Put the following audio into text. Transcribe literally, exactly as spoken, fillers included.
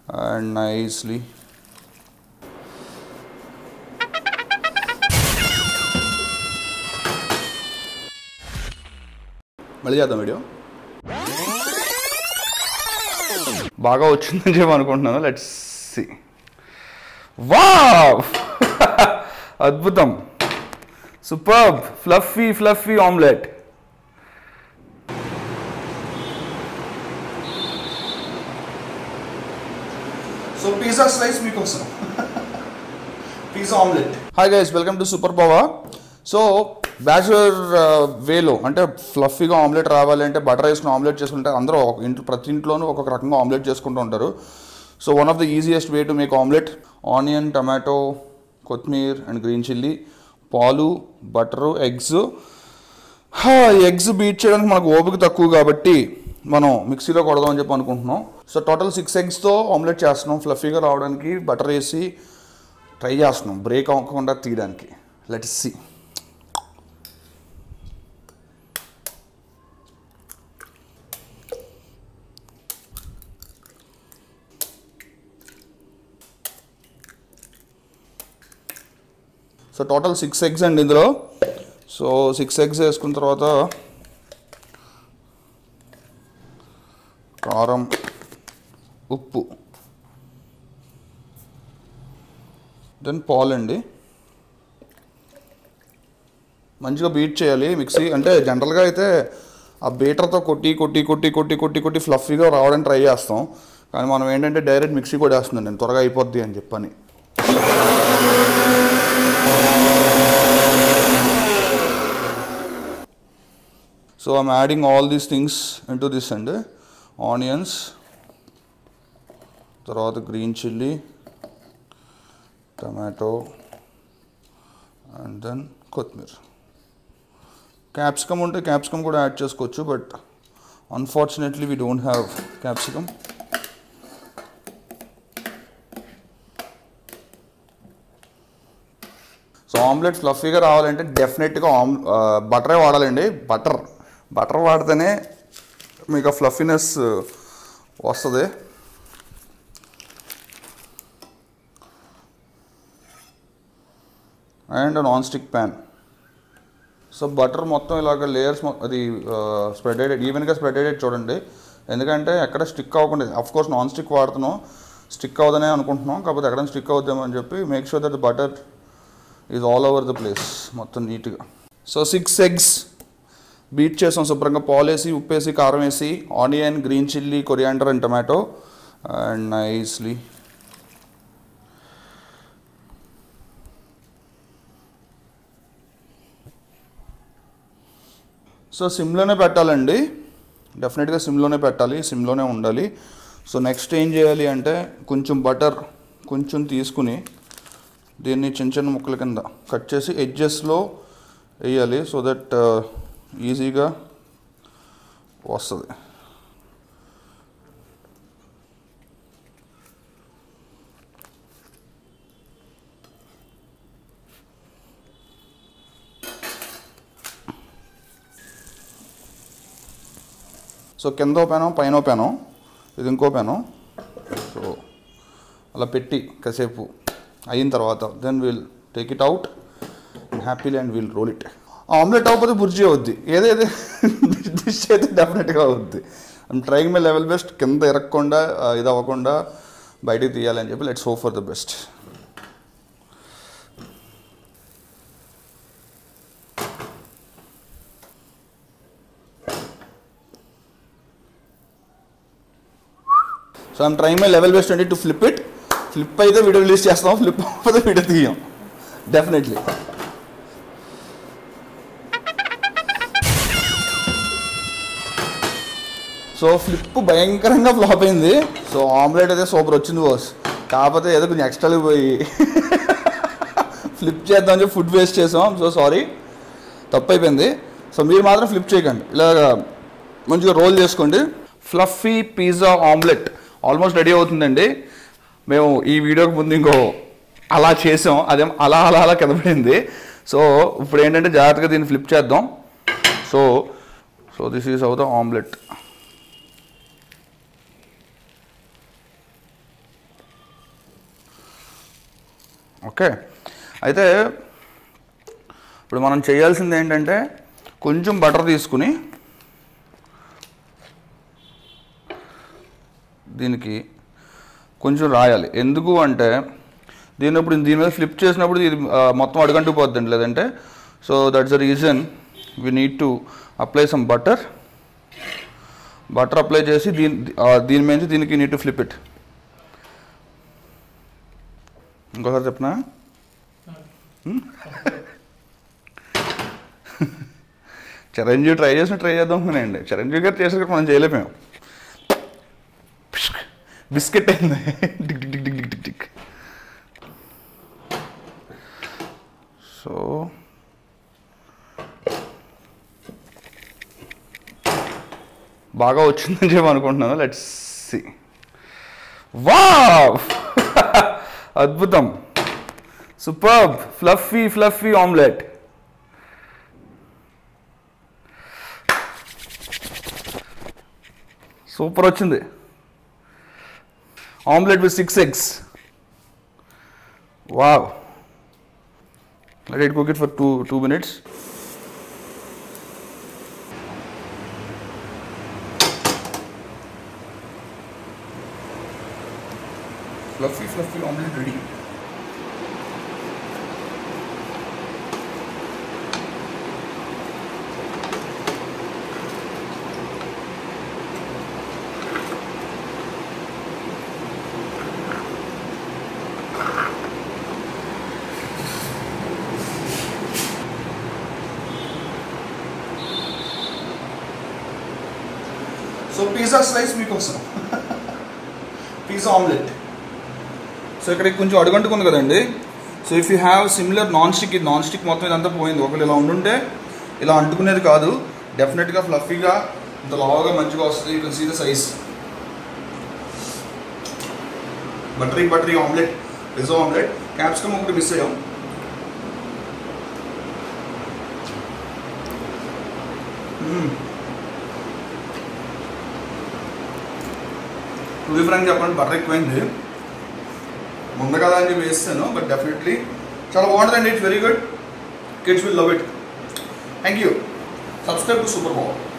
and nicely. మళ్ళీ చేద్దాం video. బాగా వచ్చిందని చెప్పి అనుకుంటున్నాను. Let's see. వావ్ అద్భుతం. Superb fluffy fluffy omelette. So pizza slice మీకోసం. Pizza omelette. Hi guys, welcome to super బావా. సో బ్యాచులర్ వేలో అంటే ఫ్లఫీగా ఆమ్లెట్ రావాలి అంటే బటర్ వేసుకుని ఆమ్లెట్ చేసుకుంటే అందరూ ఇంట్లో ప్రతి ఇంట్లోనూ ఒక్కొక్క రకంగా ఆమ్లెట్ చేసుకుంటూ ఉంటారు. So one of the easiest way to make omelette, onion, tomato, కొత్తిమీర అండ్ గ్రీన్ చిల్లీ, పాలు, బటరు, ఎగ్స్. ఎగ్స్ బీట్ చేయడానికి మనకు ఓపిక తక్కువ కాబట్టి మనం మిక్సీలో కొడదామని చెప్పి అనుకుంటున్నాం. సో టోటల్ సిక్స్ ఎగ్స్తో ఆమ్లెట్ చేస్తున్నాం. ఫ్లఫీగా రావడానికి బటర్ వేసి ట్రై చేస్తున్నాం, బ్రేక్ అవ్వకుండా తీయడానికి. Let's see. So total six eggs అండి ఇందులో. సో సిక్స్ ఎగ్స్ వేసుకున్న తర్వాత కారం, ఉప్పు, దెన్ పాలండి. మంచిగా బీట్ చేయాలి మిక్సీ. అంటే జనరల్గా అయితే ఆ బీటర్తో కొట్టి కొట్టి కొట్టి కొట్టి కొట్టి కొట్టి ఫ్లఫీగా రావడానికి ట్రై చేస్తాం. కానీ మనం ఏంటంటే డైరెక్ట్ మిక్సీ కూడా వేస్తున్నాం నేను, త్వరగా అయిపోద్ది అని చెప్పని. So I'm adding all these things into this and onions, తర్వాత green chilli, tomato and then కొత్తిమీర. క్యాప్సికమ్ ఉంటే క్యాప్సికమ్ కూడా యాడ్ చేసుకోవచ్చు, but unfortunately we don't have capsicum. So omelette ఫ్లఫీగా రావాలంటే డెఫినెట్గా ఆమ్ బటరే వాడాలండి. బటర్ బటర్ వాడితేనే మీకు ఆ ఫ్లఫీనెస్ వస్తుంది. And non stick pan. So butter మొత్తం ఇలాగ లేయర్స్ అది స్ప్రెడ్ అయ్యేది, ఈవెన్గా స్ప్రెడ్ అయ్యేది చూడండి. ఎందుకంటే ఎక్కడ స్టిక్ అవ్వకుండా, అఫ్ కోర్స్ నాన్ స్టిక్ వాడుతున్నాం, స్టిక్ అవ్వదనే అనుకుంటున్నాం, కాకపోతే ఎక్కడ స్టిక్ అవుద్దామో అని చెప్పి make sure that the butter is all over the place మొత్తం నీట్గా. సో సిక్స్ ఎగ్స్ బీట్ చేసాం శుభ్రంగా. పాలు వేసి, ఉప్పు వేసి, కారం వేసి, onion, green chilli, coriander and tomato and nicely. So సిమ్లోనే పెట్టాలండి, డెఫినెట్గా సిమ్లోనే పెట్టాలి, సిమ్లోనే ఉండాలి. సో నెక్స్ట్ ఏం చేయాలి అంటే కొంచెం బటర్ కొంచెం తీసుకుని దీన్ని చిన్న చిన్న ముక్కల కింద కట్ చేసి ఎడ్జెస్లో వేయాలి. సో దట్ ఈజీగా వస్తుంది. సో కింద పెనం, పైన పెనం, ఇది ఇంకో పెనం. సో అలా పెట్టి కాసేపు అయిన తర్వాత then will take it out happily and will roll it. Omelette అవ్వకపోతే బుర్జీ అవుద్ది, ఏదైతే డిష్ అయితే డెఫినెట్గా అవుద్ది. I'm trying my level best, కింద ఇరగకుండా ఇది అవ్వకుండా బయటికి తీయాలని చెప్పి let's hope for the best. So I'm trying my level best అండి టు ఫ్లిప్ ఇట్. ఫ్లిప్ అయితే వీడియో రిలీజ్ చేస్తాం, ఫ్లిప్ అవ్వకపోతే వీడియో తీయం డెఫినెట్లీ. సో ఫ్లిప్ భయంకరంగా ఫ్లాప్ అయింది. సో ఆమ్లెట్ అయితే సూపర్ వచ్చింది బాస్, కాకపోతే ఏదో కొంచెం ఎక్స్ట్రాలు పోయి ఫ్లిప్ చేద్దామని చెప్పి ఫుడ్ వేస్ట్ చేసాం. సో సారీ, తప్పు అయిపోయింది. సో మీరు మాత్రం ఫ్లిప్ చేయకండి, ఇలాగ మంచిగా రోల్ చేసుకోండి. Fluffy pizza omelette almost ready అవుతుందండి. మేము ఈ వీడియోకి ముందు ఇంకో అలా చేసాం, అదేం అలా అలా అలా కింద పడింది. సో ఇప్పుడు ఏంటంటే జాగ్రత్తగా దీన్ని ఫ్లిప్ చేద్దాం. So so this is how the omelette. Okay, అయితే ఇప్పుడు మనం చేయాల్సింది ఏంటంటే కొంచెం బటర్ తీసుకుని దీనికి కొంచెం రాయాలి. ఎందుకు అంటే దీని ఇప్పుడు దీని మీద ఫ్లిప్ చేసినప్పుడు ఇది మొత్తం అడుగంటుకుపోద్దండి లేదంటే. So that's the reason we need to apply some butter. Butter apply చేసి దీని దీని మీద దీనికి నీడ్ టు ఫ్లిప్ ఇట్. ఇంకోసారి చెప్పనా? చిరంజీవి ట్రై చేసిన ట్రై చేద్దాం అనుకున్నాండి. చిరంజీవి గారు చేసాక మనం చేయలేము. బిస్కెట్ అయింది. Tick tick tick tick tick tick. So బాగా వచ్చిందని చెప్పి అనుకుంటున్నాను. Let's see. వావ్, అద్భుతం, superb, fluffy fluffy omelette. Super వచ్చింది. Omelette with six eggs. Wow. Let it cook it for two two minutes. Fluffy fluffy omelette ready. So pizza slice మీకోసం, pizza omelette. So ఇక్కడ కొంచెం అడుగంటుకుంది కదండి. So if you have similar non stick, ఇది non stick మొత్తం ఇదంతా పోయింది. ఒకవేళ ఇలా ఉండుంటే ఇలా అంటుకునేది కాదు, డెఫినెట్గా ఫ్లఫీగా ఇంత లావుగా మంచిగా వస్తుంది. You can see the size. Buttery buttery omelette, pizza omelette. Capsicum ఒకటి మిస్ అయ్యాం. టు బి ఫ్రాంక్ చెప్పండి, బటర్ ఎక్కువైంది. ముందు కదా అని వేస్తాను, బట్ డెఫినెట్లీ చాలా బాగుంటుందండి. It's very good. Kids will love it. Thank you. Subscribe to super power.